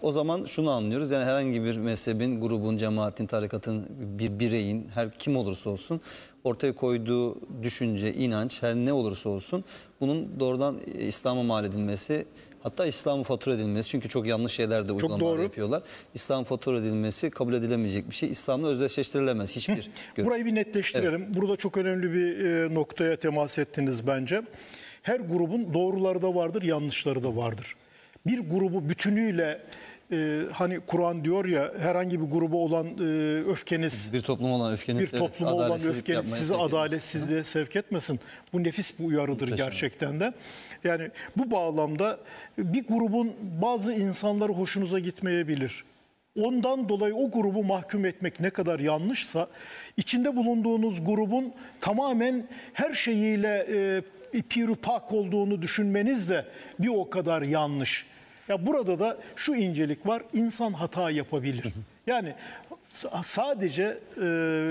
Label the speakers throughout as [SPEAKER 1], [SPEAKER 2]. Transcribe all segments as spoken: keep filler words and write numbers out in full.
[SPEAKER 1] o zaman şunu anlıyoruz. Yani herhangi bir mezhebin, grubun, cemaatin, tarikatın, bir bireyin, her kim olursa olsun ortaya koyduğu düşünce, inanç, her ne olursa olsun bunun doğrudan İslam'a mal edilmesi, hatta İslam'a fatura edilmesi, çünkü çok yanlış şeyler de uygulamalar yapıyorlar. İslam'a fatura edilmesi kabul edilemeyecek bir şey. İslam'la özdeşleştirilemez hiçbir görüş.
[SPEAKER 2] Burayı bir netleştirelim. Evet. Burada çok önemli bir e, noktaya temas ettiniz bence. Her grubun doğruları da vardır, yanlışları da vardır. Bir grubu bütünüyle e, hani Kur'an diyor ya, herhangi bir gruba olan e, öfkeniz,
[SPEAKER 1] bir toplum olan öfkeniz,
[SPEAKER 2] bir topluma
[SPEAKER 1] evet,
[SPEAKER 2] olan öfkeniz sizi adaletsizliğe sevk etmesin. Bu nefis bir uyarıdır Muhteşem. gerçekten de. Yani bu bağlamda bir grubun bazı insanları hoşunuza gitmeyebilir. Ondan dolayı o grubu mahkum etmek ne kadar yanlışsa, içinde bulunduğunuz grubun tamamen her şeyiyle e, pirupak olduğunu düşünmeniz de bir o kadar yanlış. Ya burada da şu incelik var, insan hata yapabilir. Yani sadece e,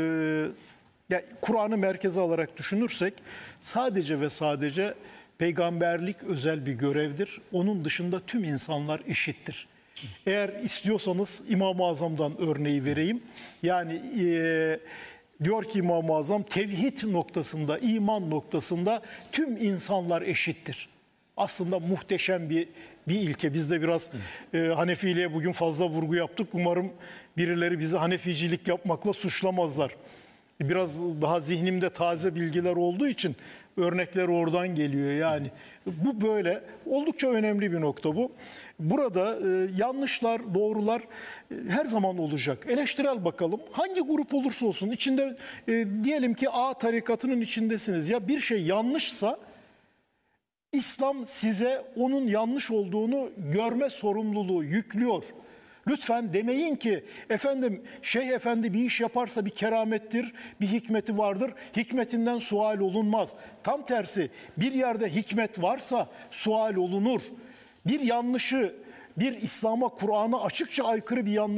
[SPEAKER 2] ya Kur'an'ı merkeze alarak düşünürsek, sadece ve sadece peygamberlik özel bir görevdir. Onun dışında tüm insanlar eşittir. Eğer istiyorsanız İmam-ı Azam'dan örneği vereyim. Yani e, diyor ki İmam-ı Azam, tevhid noktasında, iman noktasında tüm insanlar eşittir. Aslında muhteşem bir bir ilke. Biz de biraz e, Hanefiliğe bugün fazla vurgu yaptık. Umarım birileri bizi Haneficilik yapmakla suçlamazlar. Biraz daha zihnimde taze bilgiler olduğu için örnekler oradan geliyor yani. Bu böyle oldukça önemli bir nokta bu. Burada e, yanlışlar, doğrular e, her zaman olacak. Eleştirel bakalım. Hangi grup olursa olsun içinde e, diyelim ki A tarikatının içindesiniz. Ya bir şey yanlışsa İslam size onun yanlış olduğunu görme sorumluluğu yüklüyor. Lütfen demeyin ki efendim Şeyh Efendi bir iş yaparsa bir keramettir, bir hikmeti vardır. Hikmetinden sual olunmaz. Tam tersi, bir yerde hikmet varsa sual olunur. Bir yanlışı, bir İslam'a, Kur'an'a açıkça aykırı bir yanlış,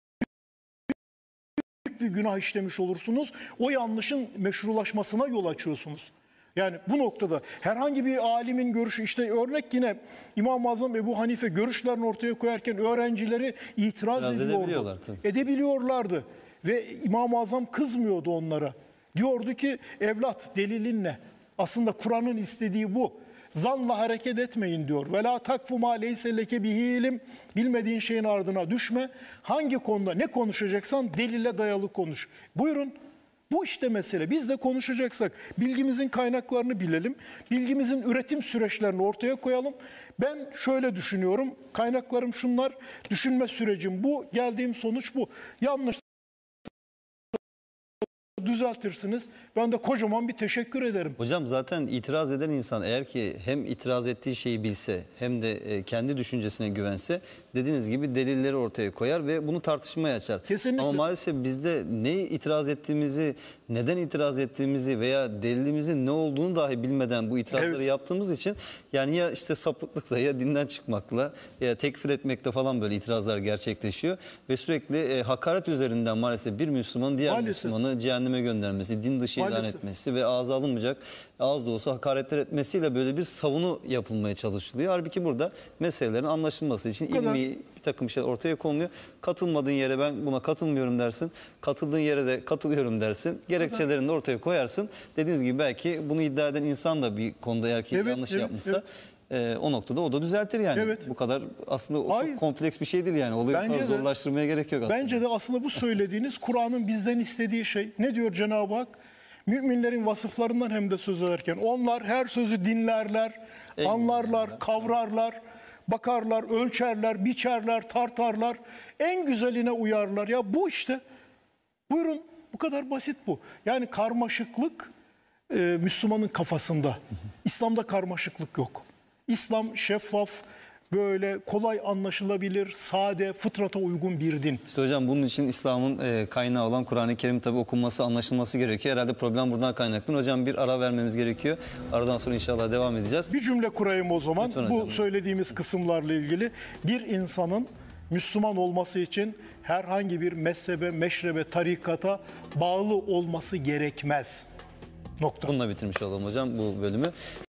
[SPEAKER 2] büyük bir günah işlemiş olursunuz. O yanlışın meşrulaşmasına yol açıyorsunuz. Yani bu noktada herhangi bir alimin görüşü, işte örnek yine İmam-ı Azam Ebu Hanife görüşlerini ortaya koyarken öğrencileri itiraz, itiraz ediyordu. Edebiliyorlardı. Ve İmam-ı Azam kızmıyordu onlara. Diyordu ki evlat delilin ne? Aslında Kur'an'ın istediği bu. Zanla hareket etmeyin diyor. Ve la takfu ma leyse leke bihi ilim. Bilmediğin şeyin ardına düşme. Hangi konuda ne konuşacaksan delile dayalı konuş. Buyurun. Bu işte mesele. Biz de konuşacaksak bilgimizin kaynaklarını bilelim. Bilgimizin üretim süreçlerini ortaya koyalım. Ben şöyle düşünüyorum. Kaynaklarım şunlar. Düşünme sürecim bu. Geldiğim sonuç bu. Yanlış düzeltirsiniz. Ben de kocaman bir teşekkür ederim.
[SPEAKER 1] Hocam zaten itiraz eden insan eğer ki hem itiraz ettiği şeyi bilse hem de kendi düşüncesine güvense dediğiniz gibi delilleri ortaya koyar ve bunu tartışmaya açar.
[SPEAKER 2] Kesinlikle.
[SPEAKER 1] Ama maalesef bizde ne itiraz ettiğimizi, neden itiraz ettiğimizi veya delilimizin ne olduğunu dahi bilmeden bu itirazları evet. yaptığımız için yani ya işte sapıklıkla ya dinden çıkmakla ya tekfir etmekle falan böyle itirazlar gerçekleşiyor ve sürekli e, hakaret üzerinden maalesef bir Müslüman diğer maalesef. Müslümanı cehenneme göndermesi, din dışı ilan etmesi ve ağza alınmayacak, ağız dolusu hakaretler etmesiyle böyle bir savunu yapılmaya çalışılıyor. Halbuki burada meselelerin anlaşılması için ilmi bir takım şeyler ortaya konuluyor. Katılmadığın yere ben buna katılmıyorum dersin. Katıldığın yere de katılıyorum dersin. Gerekçelerini de ortaya koyarsın. Dediğiniz gibi belki bunu iddia eden insan da bir konuda eğer ki evet, yanlış evet, yapmışsa evet. E, o noktada o da düzeltir yani. Evet. Bu kadar aslında o çok kompleks bir şey değil yani. Olayı bence fazla de, zorlaştırmaya gerek yok aslında.
[SPEAKER 2] Bence de aslında bu söylediğiniz Kur'an'ın bizden istediği şey. Ne diyor Cenab-ı Hak? Müminlerin vasıflarından hem de söz ederken onlar her sözü dinlerler, en anlarlar, güzel. kavrarlar, bakarlar, ölçerler, biçerler, tartarlar, en güzeline uyarlar. Ya bu işte. Buyurun, bu kadar basit bu. Yani karmaşıklık e, Müslümanın kafasında. İslam'da karmaşıklık yok. İslam şeffaf, böyle kolay anlaşılabilir, sade, fıtrata uygun bir din.
[SPEAKER 1] İşte hocam bunun için İslam'ın e, kaynağı olan Kur'an-ı Kerim tabi okunması, anlaşılması gerekiyor. Herhalde problem buradan kaynaklı. Hocam bir ara vermemiz gerekiyor. Aradan sonra inşallah devam edeceğiz.
[SPEAKER 2] Bir cümle kurayım o zaman.
[SPEAKER 1] Lütfen
[SPEAKER 2] bu
[SPEAKER 1] hocam.
[SPEAKER 2] Söylediğimiz kısımlarla ilgili. Bir insanın Müslüman olması için herhangi bir mezhebe, meşrebe, tarikata bağlı olması gerekmez. Nokta.
[SPEAKER 1] Bununla bitirmiş olalım hocam bu bölümü.